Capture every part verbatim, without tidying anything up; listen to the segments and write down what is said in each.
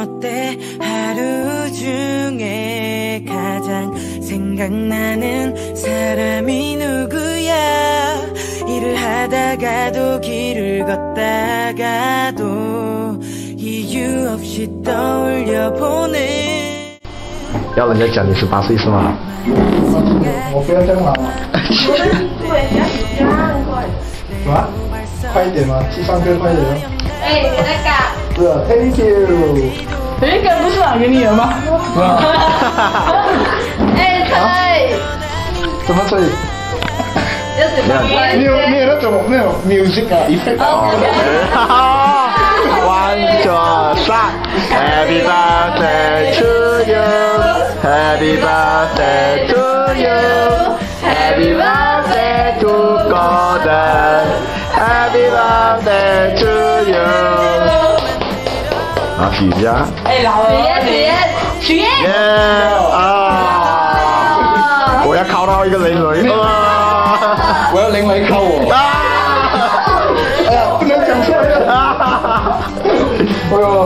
어때 하루 중에 가장 생각나는 사람이 누구야 일을 하다가도 길을 걷다가도 이유 없이 떠올려보는 要人家讲你十八岁是吗？ 我不要这样老。什么？快一点嘛，去上课快一点。 哎，那个。 是 ，Thank you。 哎，该不是拿给你了吗？ 哎，吹。 怎么吹？没有没有那种那种 music 啊 effect 啊。 One two three, Happy birthday to you, Happy birthday to you, Happy birthday to Golden, Happy birthday to you。啊，许一下。 哎，老了。 许愿许愿许愿。 耶啊！我要靠到一个雷雷。 我要雷雷靠我。哎呀，不能讲出来了。哎呦。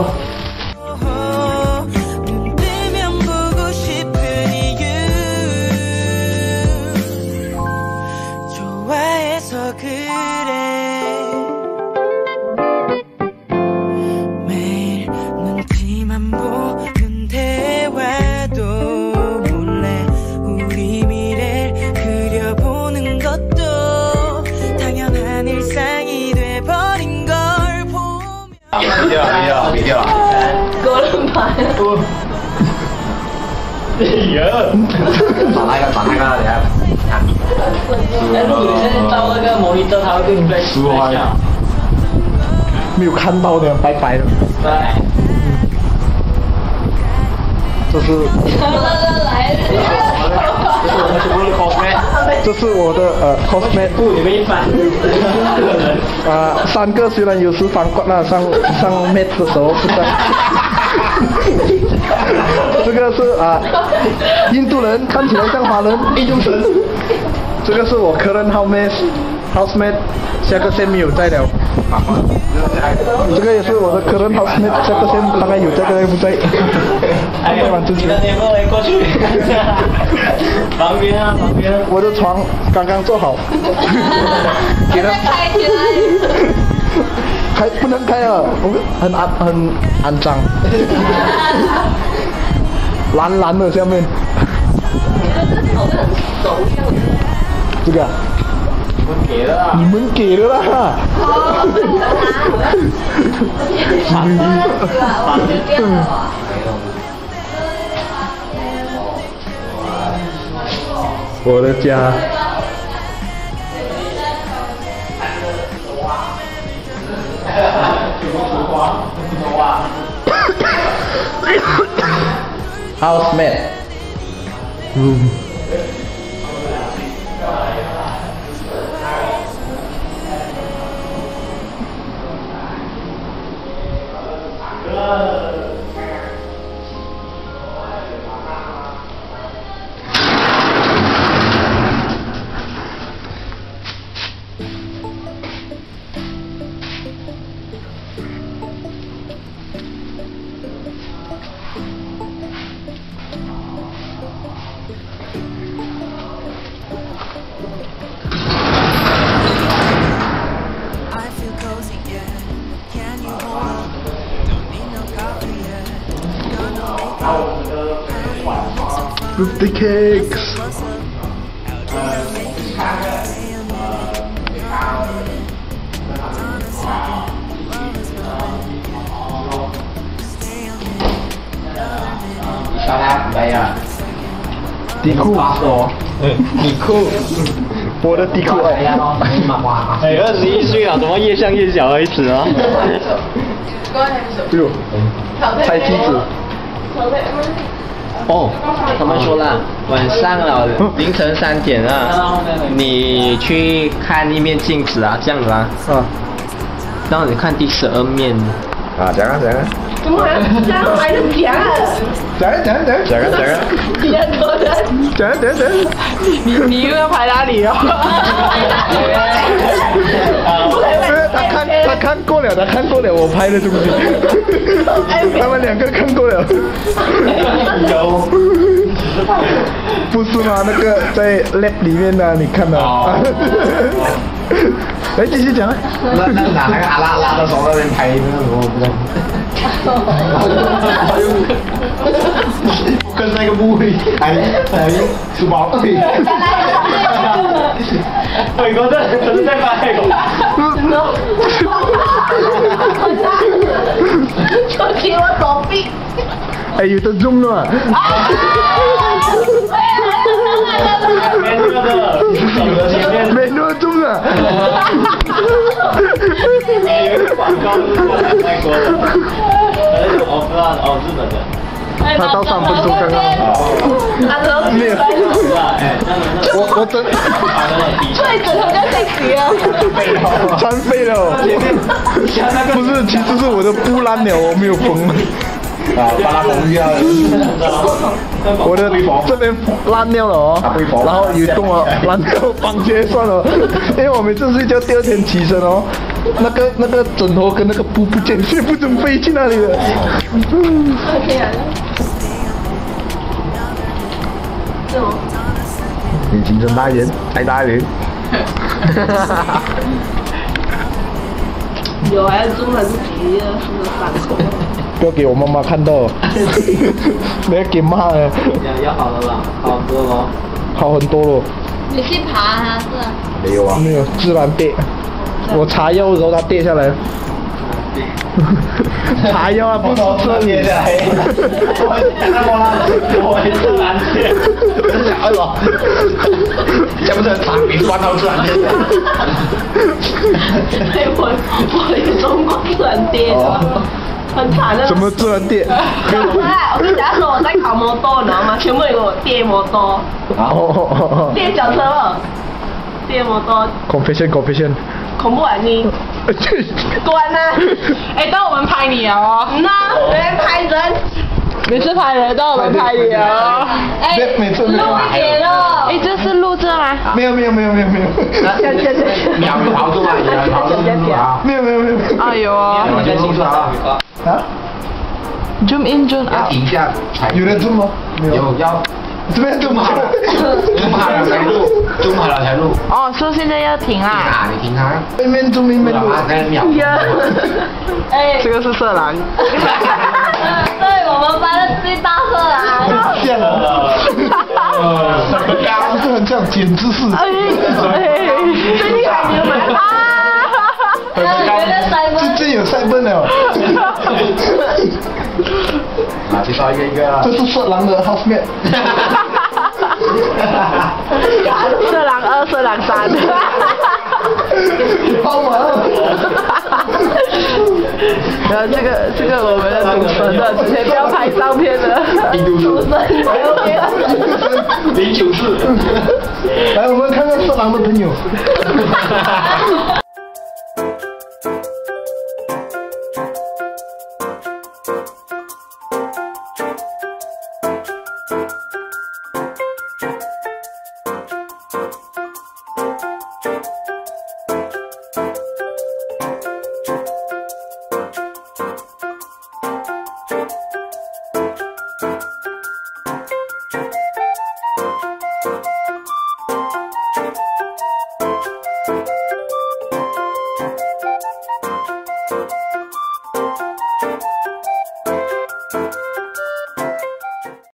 没掉了，没掉了，没掉了。 够了吧？ 哎呀！把那个，把那个，等下看。 但是你现在照那个模拟照，它会更更十五万。没有看到的，拜拜了。 对。 这是。 来了。 这是我的呃 cosmet。 不，你没反。 啊，三个虽然有时翻过那上上 mat 的时候是这样。这个是啊，印度人看起来像华人，印度神。这个是我客人 housemate housemate， 下个 sem 没有在了。这个也是我的客人 housemate， 下个 sem 大概有在，大概不在。 哎呀，你的电话过去。旁边啊，旁边。 我的床刚刚做好。给他开起来。 开不能开啊，很肮很肮脏。蓝蓝的下面。这个。 我给了。 你们给了啦。我的家。Housemate room。Birthday cakes. Salah bayar. 底裤。 底裤。 我的底裤哎。 哎，二十一岁了，怎么越像越小孩子啊？ 对哦。拆梯子。 哦，他们说了，晚上了，凌晨三点啊，你去看一面镜子啊，这样子啊， 啊， 然后你看第十二面。 啊，讲啊讲啊。 怎么还这样还是假的？ 讲啊讲啊讲啊讲啊讲啊， 你的多人， 讲啊讲啊讲啊。 你你又要拍哪里哦？ 他看他看过了，他看过了我拍的东西，他们两个看过了。 有。 不是吗？那个在 lab 里面呢、啊，你看到？来继续讲啊。 那那拿那个阿拉阿拉的手那边拍那个什么不知道。跟那个部位还还书包对。美國真係真係快個。 就叫我躲避。 哎，有的 zoom 了嘛？ 沒那個的，手的前面。 沒那麼 zoom 了。 有一個廣告是在泰國的，哦不知道哦日本的。 他到三分鐘剛剛好。沒有。我我真。 最枕頭跟誰洗啊？ 穿废了。不是，其實是我的布爛了，我沒有縫。 啊，把它縫掉。 我的這邊爛掉了哦，然後有動了，爛掉綁起來算了，因為我每次睡覺第二天起身哦，那個那個枕頭跟那個布不見，現在不知飛去哪裡了。眼睛睁大一點，再大一點。 有還是中還是皮的，是不是反口？ 不要給我媽媽看到，你要給罵了。 要好了啦，好多咯。 好很多了。 你去爬它是？ 沒有啊，沒有，自然跌。我擦藥的時候它跌下來。擦藥啊，不是這裡。 我想到我啦，我也自然跌。哎呦，這不是長柄關到自然跌？ 對，我我也中過自然跌的。很慘的。 怎麼自然跌？ 我跟大家說我在考摩托，你知道嗎？全部有我跌摩托，跌腳車了，跌摩托。 Confession confession。 恐怖啊你！关啊！ 哎，都我們拍你哦。 那人拍人， 每次拍人都我們拍你哦。 哎， 每次没有錄影了。 哎，這是錄着嗎？ 沒有沒有沒有沒有沒有。 秒秒住啊！秒住啊！ 沒有沒有沒有。 哎呦哦。 你在清楚啊？ 啊 ，zoom in zoom 要 out。 停下才有人 zoom 嗎？沒有。 有要。 這邊 zoom 好了。 zoom 好了才錄，zoom 好了才錄。 哦，所以現在要停啦。 啊，你停它。 邊邊 zoom 邊邊 zoom。 那秒。 哎， 這個是色狼。 對我們班的最大色狼。 很像哦。是很像，簡直是。 哎哎，最厲害你們啊！ 這這有賽奔了。 啊，介紹一個一個。 這是色狼的 housemate。 色狼二，色狼三。 好玩啊！ 然後這個這個我們的賭神的，之前不要拍照片的。 賭神。零九四。 來，我們看看色狼的朋友。